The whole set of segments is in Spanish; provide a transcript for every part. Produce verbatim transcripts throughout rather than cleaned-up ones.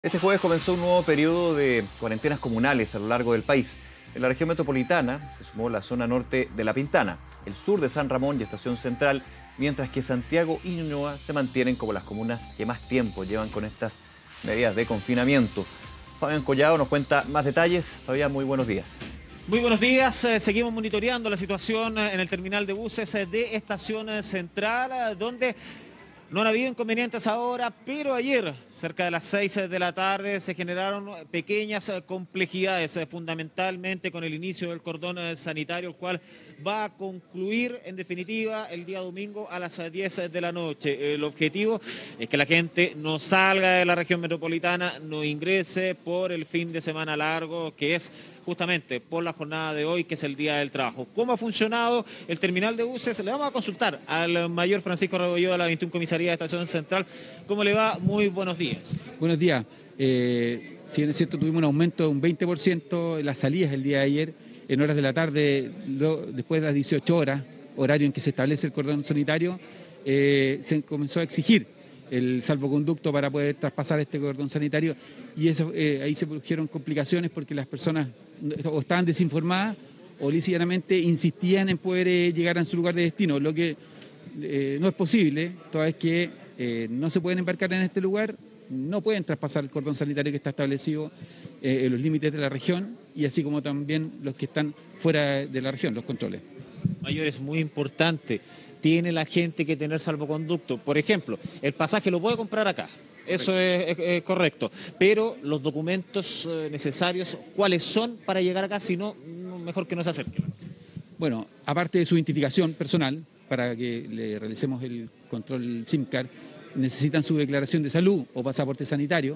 Este jueves comenzó un nuevo periodo de cuarentenas comunales a lo largo del país. En la región metropolitana se sumó la zona norte de La Pintana, el sur de San Ramón y Estación Central, mientras que Santiago y Ñuñoa se mantienen como las comunas que más tiempo llevan con estas medidas de confinamiento. Fabián Collado nos cuenta más detalles. Fabián, muy buenos días. Muy buenos días, eh, seguimos monitoreando la situación en el terminal de buses eh, de Estación Central, eh, donde no han habido inconvenientes ahora, pero ayer, cerca de las seis de la tarde, se generaron pequeñas complejidades, fundamentalmente con el inicio del cordón sanitario, el cual va a concluir, en definitiva, el día domingo a las diez de la noche. El objetivo es que la gente no salga de la región metropolitana, no ingrese por el fin de semana largo, que es justamente por la jornada de hoy, que es el Día del Trabajo. ¿Cómo ha funcionado el terminal de buses? Le vamos a consultar al mayor Francisco Rebolledo de la veintiuna Comisaría de Estación Central. ¿Cómo le va? Muy buenos días. Buenos días. Eh, si bien es cierto, tuvimos un aumento de un veinte por ciento en las salidas el día de ayer, en horas de la tarde, luego, después de las dieciocho horas, horario en que se establece el cordón sanitario, eh, se comenzó a exigir el salvoconducto para poder traspasar este cordón sanitario, y eso, eh, ahí se produjeron complicaciones porque las personas o estaban desinformadas o lícitamente insistían en poder eh, llegar a su lugar de destino, lo que eh, no es posible, toda vez que eh, no se pueden embarcar en este lugar, no pueden traspasar el cordón sanitario que está establecido eh, en los límites de la región, y así como también los que están fuera de la región, los controles. Mayor, es muy importante. Tiene la gente que tener salvoconducto. Por ejemplo, el pasaje lo puede comprar acá. Eso es, es, es correcto. Pero los documentos eh, necesarios, ¿cuáles son para llegar acá? Si no, mejor que no se acerquen. Bueno, aparte de su identificación personal, para que le realicemos el control SIMCAR, necesitan su declaración de salud o pasaporte sanitario.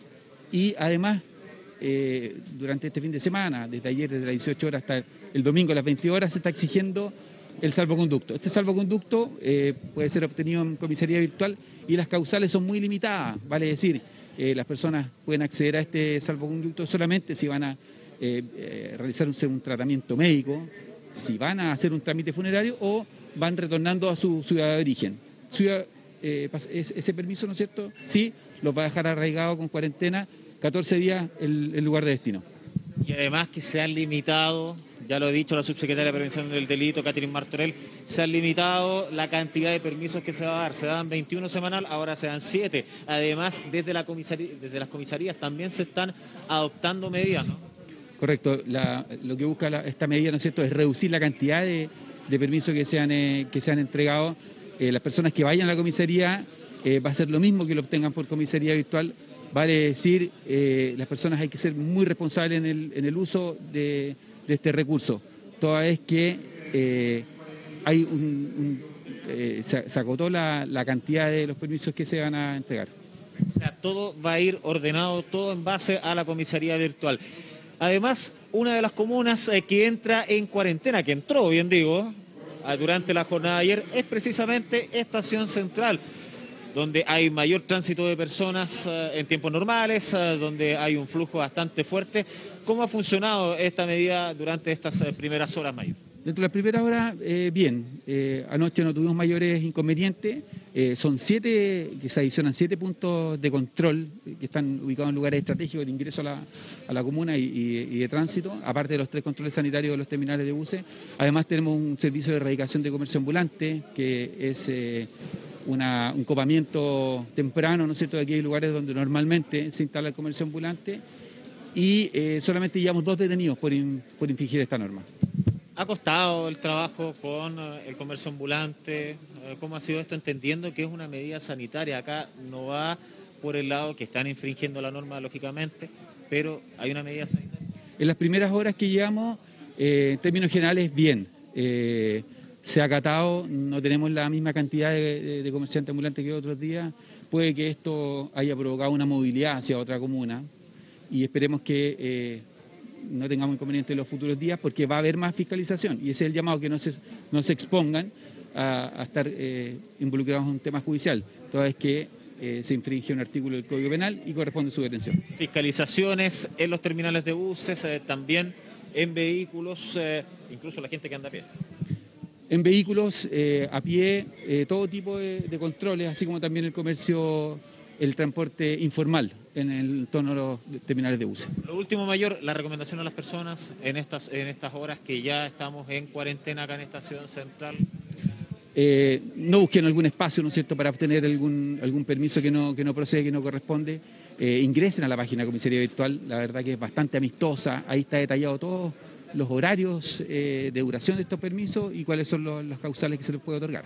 Y además, eh, durante este fin de semana, desde ayer, desde las dieciocho horas hasta el domingo a las veinte horas, se está exigiendo el salvoconducto. Este salvoconducto eh, puede ser obtenido en comisaría virtual y las causales son muy limitadas, vale decir, eh, las personas pueden acceder a este salvoconducto solamente si van a eh, eh, realizar un, un tratamiento médico, si van a hacer un trámite funerario o van retornando a su ciudad de origen. Ciudad, eh, ese permiso, ¿no es cierto? Sí, los va a dejar arraigado con cuarentena catorce días el, el lugar de destino. Y además que se han limitado, ya lo ha dicho la subsecretaria de Prevención del Delito, Catherine Martorell, se han limitado la cantidad de permisos que se va a dar. Se dan veintiuno semanal, ahora se dan siete. Además, desde, la comisaría, desde las comisarías también se están adoptando medidas, ¿no? Correcto. La, lo que busca la, esta medida, ¿no es cierto?, es reducir la cantidad de, de permisos que se han, eh, que se han entregado. Eh, las personas que vayan a la comisaría eh, va a ser lo mismo que lo obtengan por comisaría virtual. Vale decir, eh, las personas hay que ser muy responsables en el, en el uso de, de este recurso, toda vez que eh, hay un, un, eh, se, se acotó la, la cantidad de los permisos que se van a entregar. O sea, todo va a ir ordenado, todo en base a la comisaría virtual. Además, una de las comunas eh, que entra en cuarentena, que entró, bien digo, durante la jornada de ayer, es precisamente Estación Central, donde hay mayor tránsito de personas uh, en tiempos normales, uh, donde hay un flujo bastante fuerte. ¿Cómo ha funcionado esta medida durante estas uh, primeras horas, Mayor? Dentro de las primeras horas, eh, bien. Eh, anoche no tuvimos mayores inconvenientes. Eh, son siete, que se adicionan siete puntos de control que están ubicados en lugares estratégicos de ingreso a la, a la comuna y, y, y de tránsito, aparte de los tres controles sanitarios de los terminales de buses. Además tenemos un servicio de erradicación de comercio ambulante, que es Eh, Una, un copamiento temprano, ¿no es cierto?, de aquellos lugares donde normalmente se instala el comercio ambulante, y eh, solamente llevamos dos detenidos por, in, por infringir esta norma. ¿Ha costado el trabajo con el comercio ambulante? ¿Cómo ha sido esto? Entendiendo que es una medida sanitaria, acá no va por el lado que están infringiendo la norma, lógicamente, pero hay una medida sanitaria. En las primeras horas que llevamos, eh, en términos generales, bien. Eh, Se ha acatado, no tenemos la misma cantidad de, de, de comerciantes ambulantes que otros días. Puede que esto haya provocado una movilidad hacia otra comuna y esperemos que eh, no tengamos inconvenientes en los futuros días, porque va a haber más fiscalización, y ese es el llamado, que no se, no se expongan a, a estar eh, involucrados en un tema judicial, toda vez que eh, se infringe un artículo del Código Penal y corresponde su detención. Fiscalizaciones en los terminales de buses, eh, también en vehículos, eh, incluso la gente que anda a pie. En vehículos, eh, a pie, eh, todo tipo de, de controles, así como también el comercio, el transporte informal. en el entorno de los terminales de buses. Lo último, mayor, la recomendación a las personas en estas, en estas horas que ya estamos en cuarentena acá en Estación Central. Eh, no busquen algún espacio, ¿no es cierto?, para obtener algún, algún permiso que no, que no procede, que no corresponde. Eh, ingresen a la página Comisaría Virtual, la verdad que es bastante amistosa, ahí está detallado todos los horarios eh, de duración de estos permisos y cuáles son los, los causales que se les puede otorgar.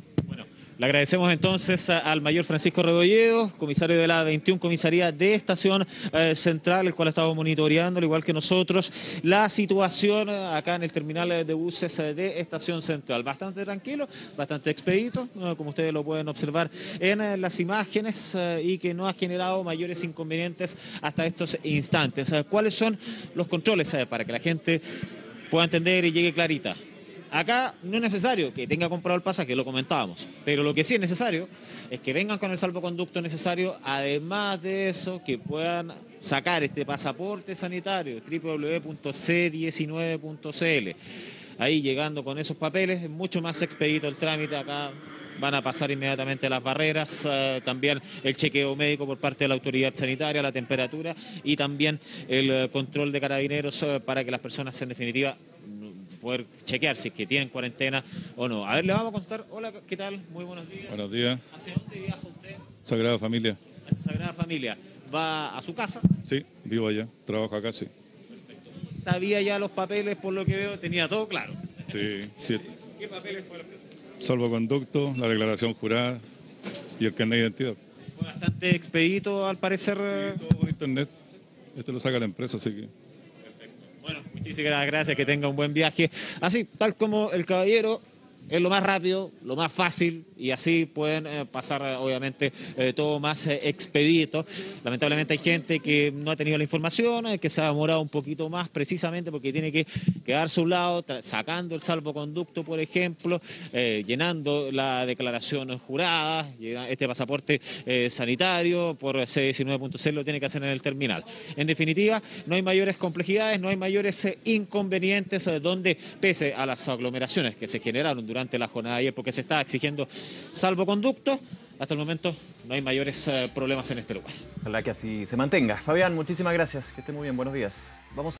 Le agradecemos entonces al mayor Francisco Rebolledo, comisario de la veintiuna Comisaría de Estación eh, Central, el cual ha estado monitoreando, al igual que nosotros, la situación acá en el terminal de buses de Estación Central. Bastante tranquilo, bastante expedito, eh, como ustedes lo pueden observar en eh, las imágenes eh, y que no ha generado mayores inconvenientes hasta estos instantes. Eh, ¿Cuáles son los controles eh, para que la gente pueda entender y llegue clarita? Acá no es necesario que tenga comprado el pasaje, lo comentábamos, pero lo que sí es necesario es que vengan con el salvoconducto necesario, además de eso, que puedan sacar este pasaporte sanitario, doble u doble u doble u punto c diecinueve punto c l. Ahí llegando con esos papeles, es mucho más expedito el trámite. Acá van a pasar inmediatamente las barreras, eh, también el chequeo médico por parte de la autoridad sanitaria, la temperatura y también el eh, control de carabineros eh, para que las personas en definitiva poder chequear si es que tienen cuarentena o no. A ver, le vamos a consultar. Hola, ¿qué tal? Muy buenos días. Buenos días. ¿Hacia dónde viaja usted? Sagrada Familia. Hacia Sagrada Familia. ¿Va a su casa? Sí, vivo allá, trabajo acá, sí. Perfecto. ¿Sabía ya los papeles, por lo que veo? ¿Tenía todo claro? Sí, sí. ¿Qué papeles fueron? Salvoconducto, la declaración jurada y el carnet de identidad. Fue bastante expedito, al parecer. Sí, todo por internet. Esto lo saca la empresa, así que... Bueno, muchísimas gracias, que tenga un buen viaje. Así, tal como el caballero, es lo más rápido, lo más fácil, y así pueden eh, pasar, eh, obviamente, eh, todo más eh, expedito. Lamentablemente hay gente que no ha tenido la información, eh, que se ha demorado un poquito más, precisamente porque tiene que quedarse a un lado, sacando el salvoconducto, por ejemplo, eh, llenando la declaración jurada, este pasaporte eh, sanitario por C diecinueve punto c lo tiene que hacer en el terminal. En definitiva, no hay mayores complejidades, no hay mayores eh, inconvenientes, eh, donde, pese a las aglomeraciones que se generaron durante la jornada de ayer, porque se está exigiendo salvoconducto, hasta el momento no hay mayores eh, problemas en este lugar. Ojalá que así se mantenga. Fabián, muchísimas gracias. Que esté muy bien. Buenos días. Vamos